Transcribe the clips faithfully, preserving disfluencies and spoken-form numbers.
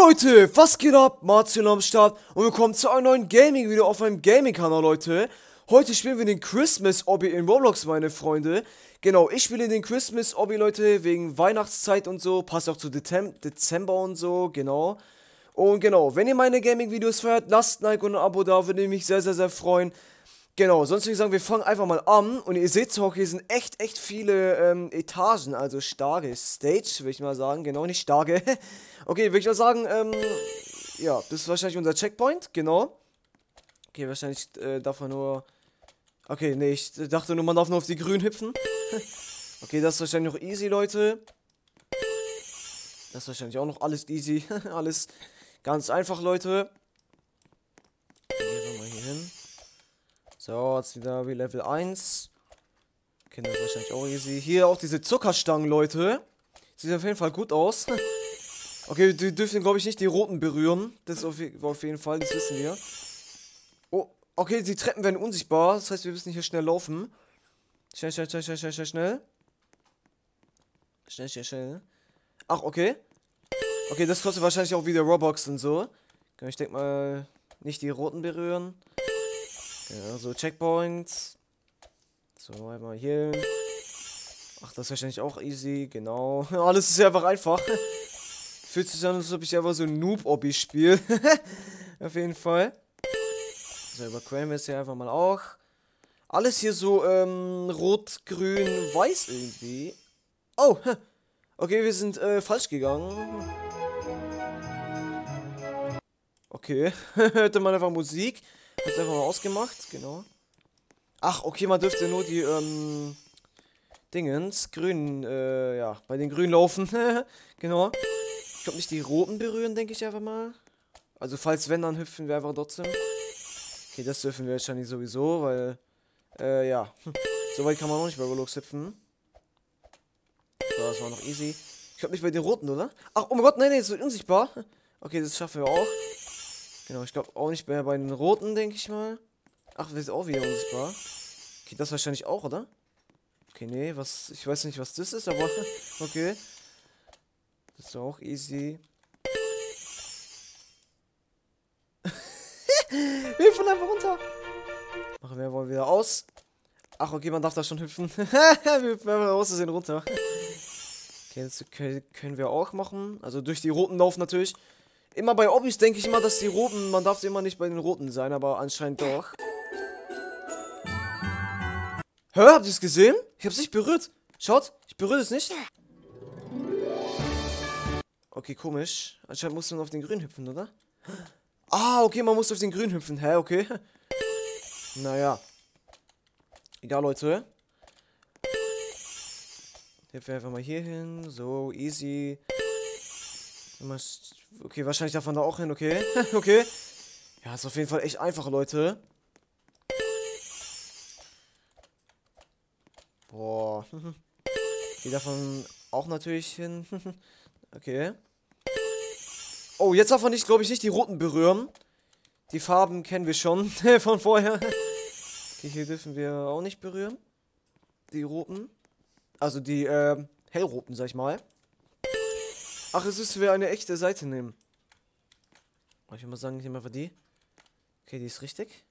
Leute, was geht ab? Martin am Start und willkommen zu einem neuen Gaming-Video auf meinem Gaming-Kanal, Leute. Heute spielen wir den Christmas-Obby in Roblox, meine Freunde. Genau, ich spiele den Christmas-Obby, Leute, wegen Weihnachtszeit und so. Passt auch zu Dezem Dezember und so, genau. Und genau, wenn ihr meine Gaming-Videos feiert, lasst ein Like und ein Abo da, würde mich sehr, sehr, sehr freuen. Genau, sonst würde ich sagen, wir fangen einfach mal an. Und ihr seht auch, hier sind echt, echt viele ähm, Etagen, also starke Stage, würde ich mal sagen. Genau, nicht starke. Okay, würde ich mal sagen, ähm, ja, das ist wahrscheinlich unser Checkpoint, genau. Okay, wahrscheinlich äh, darf man nur... Okay, nee, ich dachte nur, man darf nur auf die Grün hüpfen. Okay, das ist wahrscheinlich noch easy, Leute. Das ist wahrscheinlich auch noch alles easy. Alles ganz einfach, Leute. Gehen wir mal hier hin. So, jetzt wieder wie Level eins. Kennt das wahrscheinlich auch easy. Hier auch diese Zuckerstangen, Leute. Sieht auf jeden Fall gut aus. Okay, die dürfen, glaube ich, nicht die roten berühren. Das ist auf, auf jeden Fall, das wissen wir. Oh, okay, die Treppen werden unsichtbar. Das heißt, wir müssen hier schnell laufen. Schnell, schnell, schnell, schnell, schnell, schnell, schnell. Schnell, schnell, schnell. Ach, okay. Okay, das kostet wahrscheinlich auch wieder Robux und so. Ich denke mal, nicht die roten berühren. Ja, so Checkpoints. So, einmal hier. Ach, das ist wahrscheinlich auch easy, genau. Alles ist ja einfach einfach. Fühlt sich an, als ob ich einfach so ein Noob-Obby spiele. Auf jeden Fall. So, überqueren wir es hier einfach mal auch. Alles hier so, ähm, rot, grün, weiß irgendwie. Oh, okay, wir sind, äh, falsch gegangen. Okay, hörte man einfach Musik. Hat einfach mal ausgemacht, genau. Ach, okay, man dürfte nur die, ähm, Dingens, grün, äh, ja, bei den Grünen laufen. Genau. Ich glaube nicht die roten berühren, denke ich einfach mal. Also, falls wenn, dann hüpfen wir einfach trotzdem. Okay, das dürfen wir wahrscheinlich sowieso, weil, äh, ja. So weit kann man auch nicht bei Roblox hüpfen. So, das war noch easy. Ich glaube nicht bei den roten, oder? Ach, oh mein Gott, nein, nein, ist so unsichtbar. Okay, das schaffen wir auch. Genau, ich glaube auch nicht mehr bei den roten, denke ich mal. Ach, wir sind auch wieder unsichtbar. Okay, das wahrscheinlich auch, oder? Okay, nee, was, ich weiß nicht, was das ist, aber, okay. Das ist auch easy. Wir hüpfen einfach runter. Machen wir wohl wieder aus. Ach, okay, man darf da schon hüpfen. Wir hüpfen einfach raus, sind runter. Okay, das können wir auch machen. Also durch die roten laufen natürlich. Immer bei Obbys denke ich immer, dass die roten, man darf immer nicht bei den roten sein, aber anscheinend doch. Hä, habt ihr es gesehen? Ich hab's nicht berührt. Schaut, ich berühre es nicht. Okay, komisch. Anscheinend muss man auf den Grün hüpfen, oder? Ah, okay, man muss auf den Grün hüpfen. Hä, okay. Naja. Egal, Leute. Hüpfen wir einfach mal hier hin. So, easy. Okay, wahrscheinlich darf man da auch hin, okay. Okay. Ja, ist auf jeden Fall echt einfach, Leute. Boah. Hier darf man auch natürlich hin. Okay. Oh, jetzt darf man nicht, glaube ich, nicht die roten berühren. Die Farben kennen wir schon von vorher. Okay, hier dürfen wir auch nicht berühren. Die roten. Also die, äh, hellroten, sag ich mal. Ach, es ist, wir eine echte Seite nehmen. Ich will mal sagen, ich nehme einfach die. Okay, die ist richtig.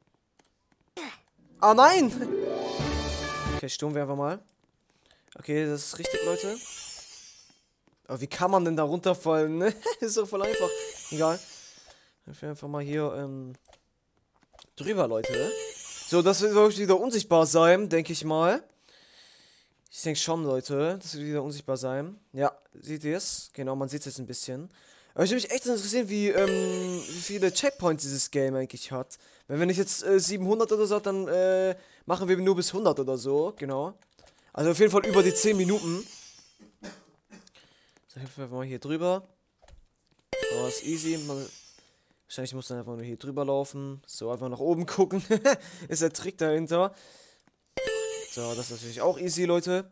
Ah, nein! Okay, sturmen wir einfach mal. Okay, das ist richtig, Leute. Aber wie kann man denn da runterfallen, ne? Ist doch voll einfach. Egal. Ich will einfach mal hier, ähm, drüber, Leute. So, das wird wirklich wieder unsichtbar sein, denke ich mal. Ich denke schon, Leute. Das wird wieder unsichtbar sein. Ja, seht ihr es? Genau, man sieht es jetzt ein bisschen. Aber ich würde mich echt interessieren, wie, ähm, wie viele Checkpoints dieses Game eigentlich hat. Wenn wir nicht jetzt äh, siebenhundert oder so, dann äh, machen wir nur bis hundert oder so. Genau. Also auf jeden Fall über die zehn Minuten. So, hüpfen wir mal hier drüber. Oh, ist easy. Man, wahrscheinlich muss man einfach nur hier drüber laufen. So, einfach nach oben gucken. Ist der Trick dahinter. So, das ist natürlich auch easy, Leute.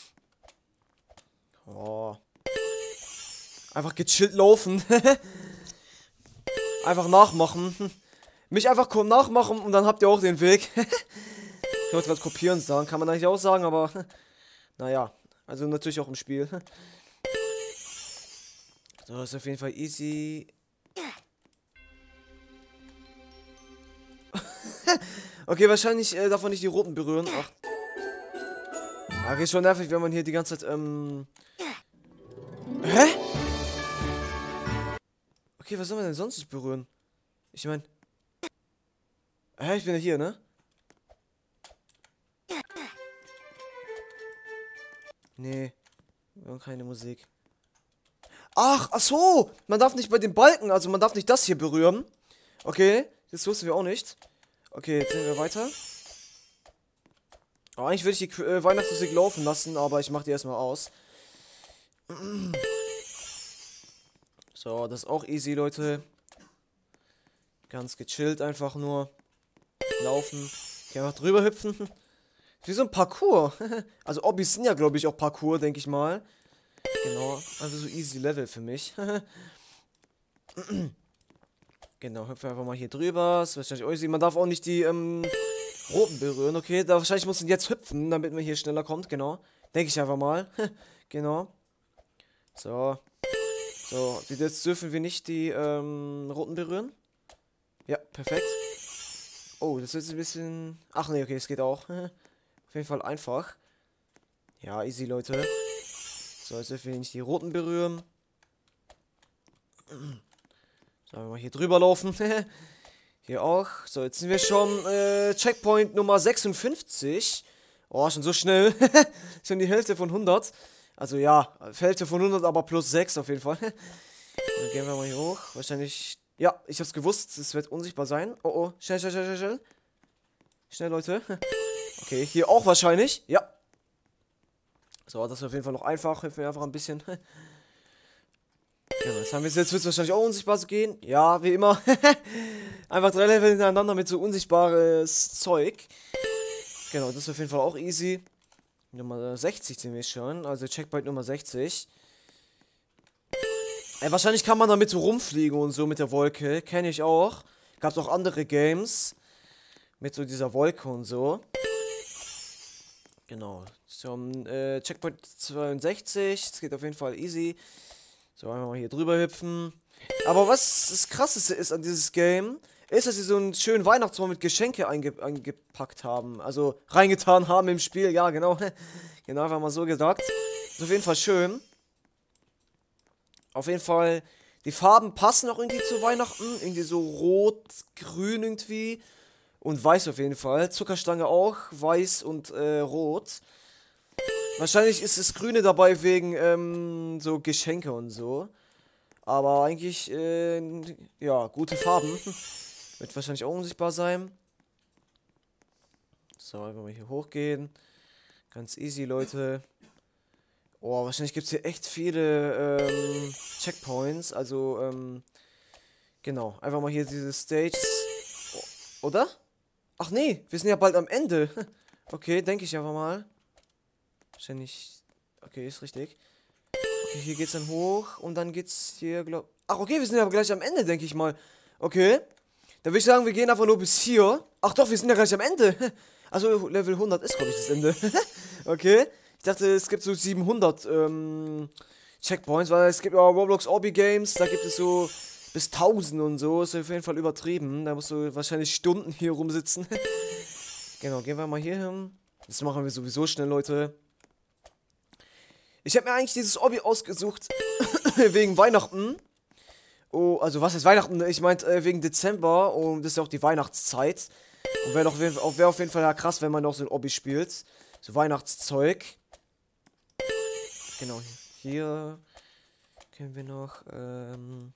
Oh. Einfach gechillt laufen. Einfach nachmachen. Mich einfach nachmachen und dann habt ihr auch den Weg. Ich wollte gerade kopieren sagen. Kann man eigentlich auch sagen, aber naja. Also natürlich auch im Spiel. So, ist auf jeden Fall easy. Okay, wahrscheinlich äh, darf man nicht die roten berühren. Ach. Okay, ist schon nervig, wenn man hier die ganze Zeit, ähm... Hä? Okay, was soll man denn sonst nicht berühren? Ich meine... Hä, ich bin ja hier, ne? Nee. Wir haben keine Musik. Ach, ach so! Man darf nicht bei den Balken, also man darf nicht das hier berühren. Okay, das wussten wir auch nicht. Okay, jetzt gehen wir weiter. Oh, eigentlich würde ich die äh, Weihnachtsmusik laufen lassen, aber ich mache die erstmal aus. So, das ist auch easy, Leute. Ganz gechillt einfach nur. Laufen. Okay, einfach drüber hüpfen. Wie so ein Parkour. Also Obbys sind ja, glaube ich, auch Parkour, denke ich mal. Genau. Also so easy Level für mich. Genau, hüpfen einfach mal hier drüber. Das ist wahrscheinlich auch easy. Man darf auch nicht die, ähm... roten berühren, okay. Da wahrscheinlich muss man jetzt hüpfen, damit man hier schneller kommt, genau. Denke ich einfach mal. Genau. So. So, jetzt dürfen wir nicht die ähm, roten berühren. Ja, perfekt. Oh, das ist ein bisschen... Ach nee, okay, es geht auch. Auf jeden Fall einfach. Ja, easy, Leute. So, jetzt dürfen wir nicht die roten berühren. So, mal hier drüber laufen. Hier auch. So, jetzt sind wir schon äh, Checkpoint Nummer sechsundfünfzig. Oh, schon so schnell. Schon die Hälfte von hundert. Also ja, Hälfte von hundert, aber plus sechs auf jeden Fall. Dann gehen wir mal hier hoch. Wahrscheinlich... Ja, ich hab's gewusst. Es wird unsichtbar sein. Oh, oh. Schnell, schnell, schnell, schnell, schnell. Schnell, Leute. Okay, hier auch wahrscheinlich. Ja. So, das ist auf jeden Fall noch einfach. Hilft mir einfach ein bisschen. Ja, jetzt haben wir es. Jetzt wird es wahrscheinlich auch unsichtbar zu gehen. Ja, wie immer. Einfach drei Level hintereinander mit so unsichtbares Zeug. Genau, das ist auf jeden Fall auch easy. Nummer sechzig sind wir schon. Also Checkpoint Nummer sechzig. Ey, wahrscheinlich kann man damit so rumfliegen und so mit der Wolke. Kenne ich auch. Gab's auch andere Games. Mit so dieser Wolke und so. Genau. Zum äh, Checkpoint zweiundsechzig. Das geht auf jeden Fall easy. So, einfach mal hier drüber hüpfen. Aber was das Krasseste ist an dieses Game, ist, dass sie so einen schönen Weihnachtsbaum mit Geschenke einge eingepackt haben. Also reingetan haben im Spiel. Ja, genau. Genau, einfach mal so gesagt. Ist auf jeden Fall schön. Auf jeden Fall, die Farben passen auch irgendwie zu Weihnachten. Irgendwie so rot, grün irgendwie. Und weiß auf jeden Fall. Zuckerstange auch. Weiß und äh, rot. Wahrscheinlich ist das Grüne dabei wegen ähm, so Geschenke und so. Aber eigentlich, äh, ja, gute Farben. Wird wahrscheinlich auch unsichtbar sein. So, einfach mal hier hochgehen. Ganz easy, Leute. Oh, wahrscheinlich gibt es hier echt viele ähm, Checkpoints. Also, ähm, genau. Einfach mal hier diese Stages. Oh, oder? Ach nee, wir sind ja bald am Ende. Okay, denke ich einfach mal. Wahrscheinlich. Okay, ist richtig. Okay, hier geht's dann hoch und dann geht's hier, glaub. Ach, okay, wir sind ja gleich am Ende, denke ich mal. Okay. Dann würde ich sagen, wir gehen einfach nur bis hier. Ach doch, wir sind ja gleich am Ende. Also Level hundert ist, glaube ich, das Ende. Okay. Ich dachte, es gibt so siebenhundert ähm, Checkpoints, weil es gibt ja Roblox Obby Games, da gibt es so bis tausend und so. Ist auf jeden Fall übertrieben. Da musst du wahrscheinlich Stunden hier rumsitzen. Genau, gehen wir mal hier hin. Das machen wir sowieso schnell, Leute. Ich habe mir eigentlich dieses Obby ausgesucht wegen Weihnachten. Oh, also was ist Weihnachten? Ich meinte äh, wegen Dezember und das ist ja auch die Weihnachtszeit. Und wäre wär auf jeden Fall ja krass, wenn man noch so ein Obby spielt. So Weihnachtszeug. Genau, hier können wir noch, ähm...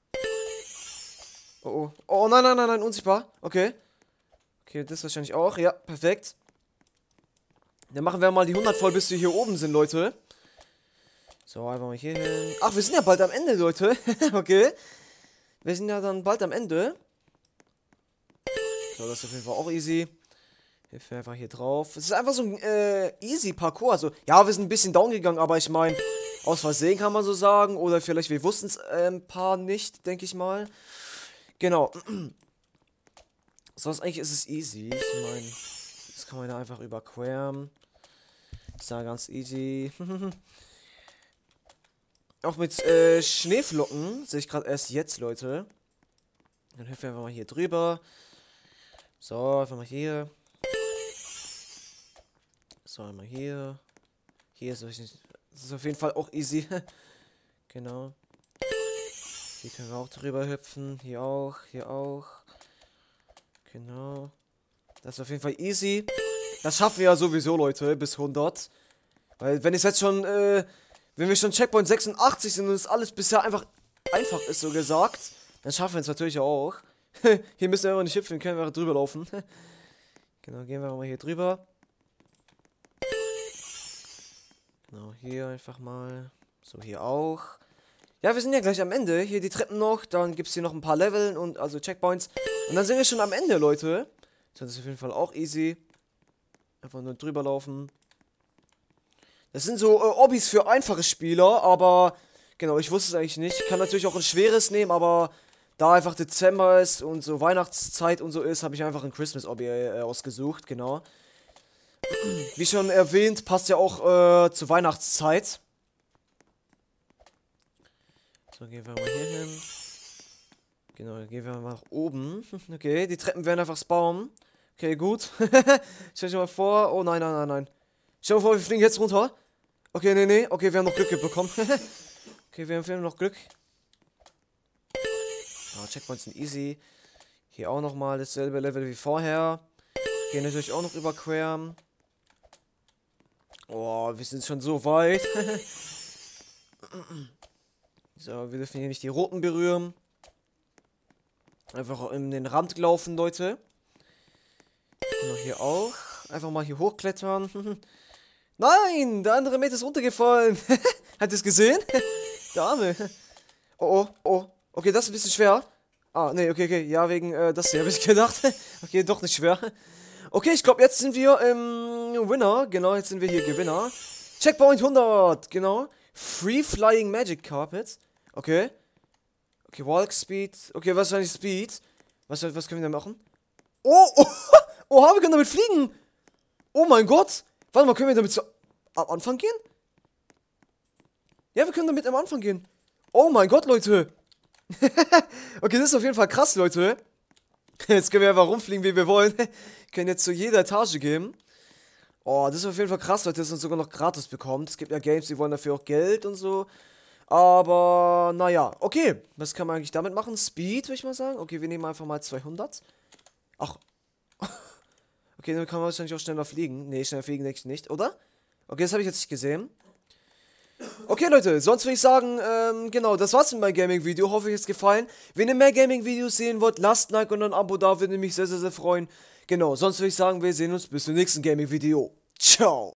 Oh, oh. Oh, nein, nein, nein, nein, unsichtbar. Okay. Okay, das wahrscheinlich auch. Ja, perfekt. Dann machen wir mal die hundert voll, bis wir hier oben sind, Leute. So, einfach mal hier hin. Ach, wir sind ja bald am Ende, Leute. Okay. Wir sind ja dann bald am Ende. So, das ist auf jeden Fall auch easy. Hilf mir einfach hier drauf. Es ist einfach so ein äh, easy Parcours. Also, ja, wir sind ein bisschen down gegangen, aber ich meine, aus Versehen kann man so sagen. Oder vielleicht, wir wussten es äh, ein paar nicht, denke ich mal. Genau. Sonst eigentlich ist es easy. Ich meine, das kann man da einfach überqueren. Ist da ganz easy. Auch mit äh, Schneeflocken. Sehe ich gerade erst jetzt, Leute. Dann hüpfen wir einfach mal hier drüber. So, einfach mal hier. So, einmal hier. Hier ist, das ist auf jeden Fall auch easy. Genau. Hier können wir auch drüber hüpfen. Hier auch, hier auch. Genau. Das ist auf jeden Fall easy. Das schaffen wir ja sowieso, Leute, bis hundert. Weil, wenn ich jetzt schon, äh, wenn wir schon Checkpoint sechsundachtzig sind und es alles bisher einfach einfach ist, so gesagt, dann schaffen wir es natürlich auch. Hier müssen wir aber nicht hüpfen, können wir einfach drüber laufen. Genau, gehen wir mal hier drüber. Genau, hier einfach mal. So, hier auch. Ja, wir sind ja gleich am Ende. Hier die Treppen noch. Dann gibt es hier noch ein paar Leveln und also Checkpoints. Und dann sind wir schon am Ende, Leute. Das ist auf jeden Fall auch easy. Einfach nur drüber laufen. Das sind so äh, Hobbys für einfache Spieler, aber genau, ich wusste es eigentlich nicht. Ich kann natürlich auch ein schweres nehmen, aber da einfach Dezember ist und so Weihnachtszeit und so ist, habe ich einfach ein Christmas-Hobby äh, ausgesucht, genau. Wie schon erwähnt, passt ja auch äh, zur Weihnachtszeit. So, gehen wir mal hier hin. Genau, dann gehen wir mal nach oben. Okay, die Treppen werden einfach spawnen. Okay, gut. Stell dir mal vor. Oh nein, nein, nein, nein. Stell dir mal vor, wir fliegen jetzt runter. Okay, nee, nee. Okay, wir haben noch Glück bekommen. Okay, wir haben noch Glück. Oh, Checkpoints sind easy. Hier auch nochmal dasselbe Level wie vorher. Gehen natürlich auch noch überqueren. Oh, wir sind schon so weit. So, wir dürfen hier nicht die roten berühren. Einfach in den Rand laufen, Leute. Genau, hier auch. Einfach mal hier hochklettern. Nein, der andere Meter ist runtergefallen. Hat ihr es gesehen? Der Arme. Oh, oh, oh. Okay, das ist ein bisschen schwer. Ah, nee, okay, okay. Ja, wegen äh, das hier habe ich gedacht. Okay, doch nicht schwer. Okay, ich glaube, jetzt sind wir im Winner. Genau, jetzt sind wir hier Gewinner. Checkpoint hundert. Genau. Free Flying Magic Carpet. Okay. Okay, Walk Speed. Okay, wahrscheinlich Speed. Was, was können wir da machen? Oh, oh. Oha, wir können damit fliegen. Oh mein Gott. Warte mal, können wir damit so am Anfang gehen? Ja, wir können damit am Anfang gehen. Oh mein Gott, Leute. Okay, das ist auf jeden Fall krass, Leute. Jetzt können wir einfach rumfliegen, wie wir wollen. Können jetzt zu jeder Etage gehen. Oh, das ist auf jeden Fall krass, Leute, dass man sogar noch gratis bekommt. Es gibt ja Games, die wollen dafür auch Geld und so. Aber, naja, okay. Was kann man eigentlich damit machen? Speed, würde ich mal sagen. Okay, wir nehmen einfach mal zweihundert. Ach. Okay, dann kann man wahrscheinlich auch schneller fliegen. Nee, schneller fliegen denke ich nicht, oder? Okay, das habe ich jetzt nicht gesehen. Okay, Leute, sonst würde ich sagen, ähm, genau, das war's mit meinem Gaming-Video. Hoffe, euch hat's gefallen. Wenn ihr mehr Gaming-Videos sehen wollt, lasst ein Like und ein Abo da, würde mich sehr, sehr, sehr freuen. Genau, sonst würde ich sagen, wir sehen uns bis zum nächsten Gaming-Video. Ciao!